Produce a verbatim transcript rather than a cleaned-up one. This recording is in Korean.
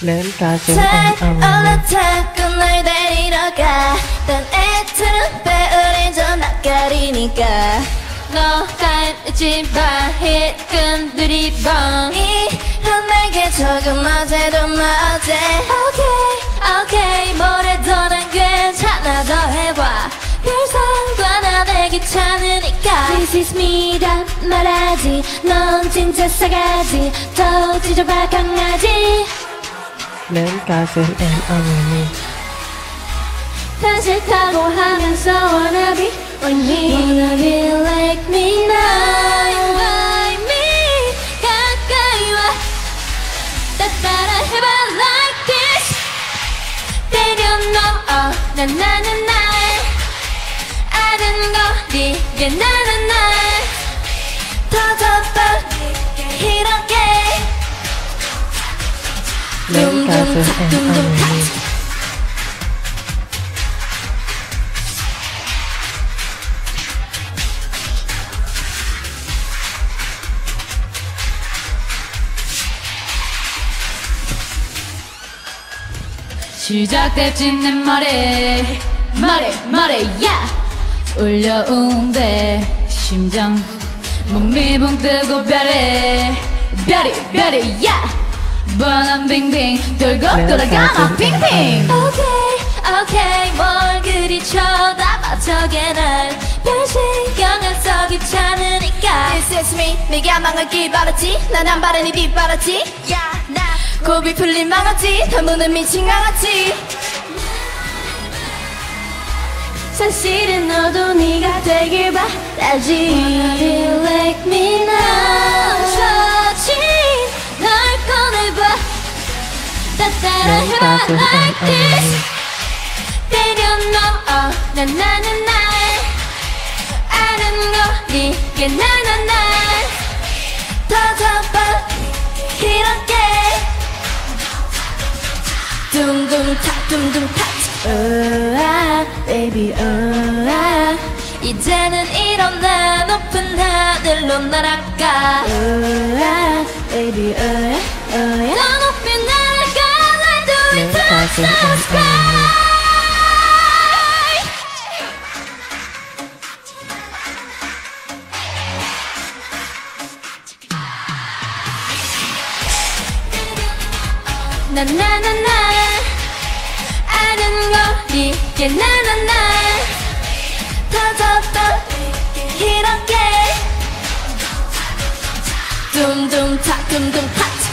램 가슴 엉엉 올라타고 널 데리러 가. 난 애처럼 배우린 저 낯가리니까 너가 잊지 마 hit끔 두리번 이런 내게 조금 어제도 맞지. 오케이 오케이 뭐래도 난 괜찮아. 더 해봐 별 상관 안 해 귀찮으니까. This is me 란 말하지. 넌 진짜 싸가지. 더 찢어봐 강아지. 램 가슴 엉엉 다 싫다고 하면서 wanna be like me. Wanna be like me now. Like me 가까이 와. 나 따라 해봐 like this. 때려넣어 난 나는 날 아는 거 네게 나는 날 터져봐 이렇게 램 가슴 엉엉 시작됐지 내 말에 말해 말해 야 울려온대 심장 몸이 붕 뜨고 별에 별이 별이 야 번한 빙빙 돌고 돌아가마 빙빙. 오케이 오케이 뭘 그리 쳐다봐 저게 날별 신경 안 써 귀찮으니까. This is me 네가 망할 길 바랐지. 난 안 바르니 뒷바랐지. 야나 고비 풀린 망았지. 덤무는 미친 강아지. 사실은 너도 네가 되길 바라지. Wanna be like me now. 처진 널 꺼내봐. 나 따라 해봐 like this. 때려넣어 난 나는 날 아는 거 네게 나는 날 터져봐 이렇게 둥둥탁 둥둥탁. Oh, ah, baby, oh, ah. 이제는 일어나 높은 하늘로 날아가. Oh, ah, baby, oh, yeah, oh, yeah. 더 높이 날아가. Let's do it, touch the sky. 나나나나 아는 거 네게 나는 날 터졌던 이렇게 둥둥탁 둥둥탁